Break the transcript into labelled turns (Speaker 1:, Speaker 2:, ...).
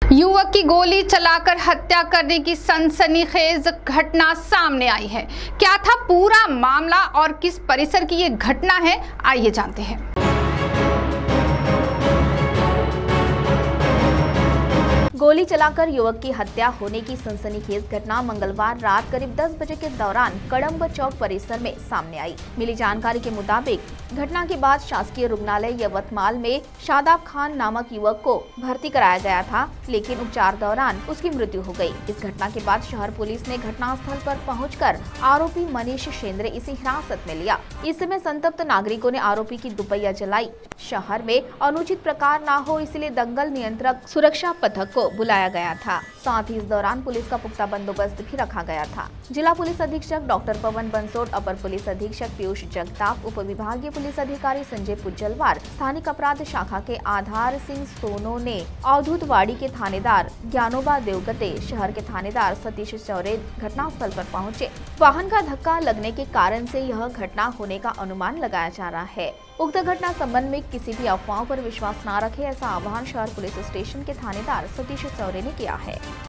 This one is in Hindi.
Speaker 1: युवक की गोली चलाकर हत्या करने की सनसनीखेज घटना सामने आई है। क्या था पूरा मामला और किस परिसर की ये घटना है, आइए जानते हैं।
Speaker 2: गोली चलाकर युवक की हत्या होने की सनसनीखेज घटना मंगलवार रात करीब 10 बजे के दौरान कड़म्ब चौक परिसर में सामने आई। मिली जानकारी के मुताबिक घटना के बाद शासकीय रुग्णालय यवतमाल में शादाब खान नामक युवक को भर्ती कराया गया था, लेकिन उपचार दौरान उसकी मृत्यु हो गई। इस घटना के बाद शहर पुलिस ने घटनास्थल पर पहुंचकर आरोपी मनीष शेंद्रे इसे हिरासत में लिया। इस समय संतप्त नागरिकों ने आरोपी की दुपहिया जलाई। शहर में अनुचित प्रकार न हो, इसलिए दंगल नियंत्रक सुरक्षा पथक को बुलाया गया था। साथ ही इस दौरान पुलिस का पुख्ता बंदोबस्त भी रखा गया था। जिला पुलिस अधीक्षक डॉक्टर पवन बंसोड, अपर पुलिस अधीक्षक पीयूष जगताप, उप विभागीय पुलिस अधिकारी संजय पुज्जलवार, स्थानिक अपराध शाखा के आधार सिंह सोनो ने, अवधूतवाड़ी के थानेदार ज्ञानोबा देवगते, शहर के थानेदार सतीश चौरे घटनास्थल पर पहुंचे। वाहन का धक्का लगने के कारण से यह घटना होने का अनुमान लगाया जा रहा है। उक्त घटना संबंध में किसी भी अफवाहों पर विश्वास न रखें, ऐसा आह्वान शहर पुलिस स्टेशन के थानेदार सतीश चौरे ने किया है।